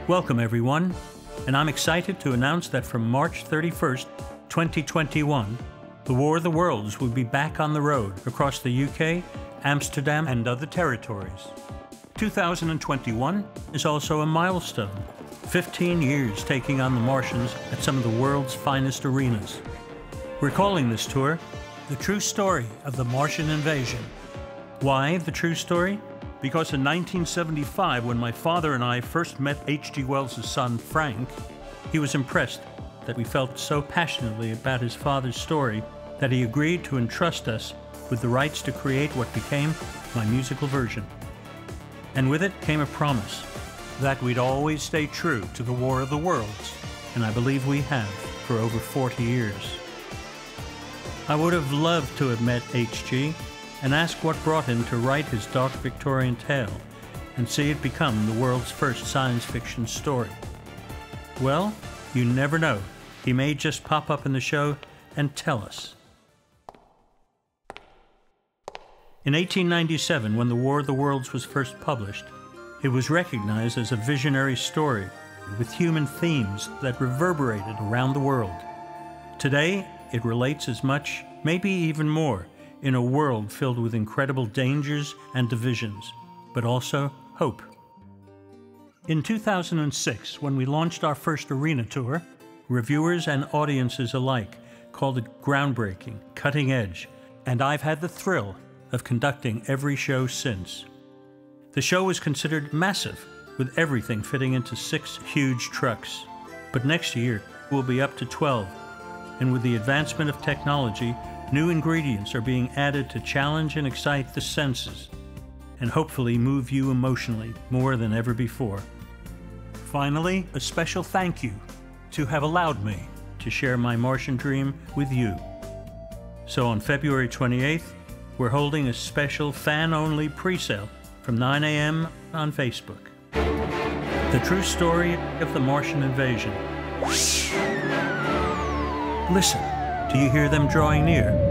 Welcome everyone, and I'm excited to announce that from March 31st, 2021, the War of the Worlds will be back on the road across the UK, Amsterdam, and other territories. 2021 is also a milestone, 15 years taking on the Martians at some of the world's finest arenas. We're calling this tour The True Story of the Martian Invasion. Why the true story? Because in 1975, when my father and I first met H.G. Wells' son, Frank, he was impressed that we felt so passionately about his father's story that he agreed to entrust us with the rights to create what became my musical version. And with it came a promise that we'd always stay true to the War of the Worlds, and I believe we have for over 40 years. I would have loved to have met H.G. and ask what brought him to write his dark Victorian tale and see it become the world's first science fiction story. Well, you never know. He may just pop up in the show and tell us. In 1897, when The War of the Worlds was first published, it was recognized as a visionary story with human themes that reverberated around the world. Today, it relates as much, maybe even more, in a world filled with incredible dangers and divisions, but also hope. In 2006, when we launched our first arena tour, reviewers and audiences alike called it groundbreaking, cutting edge, and I've had the thrill of conducting every show since. The show was considered massive, with everything fitting into 6 huge trucks. But next year, we'll be up to 12, and with the advancement of technology, new ingredients are being added to challenge and excite the senses, and hopefully move you emotionally more than ever before. Finally, a special thank you to have allowed me to share my Martian dream with you. So on February 28th, we're holding a special fan-only pre-sale from 9 a.m. on Facebook. The True Story of the Martian Invasion. Listen. Do you hear them drawing near?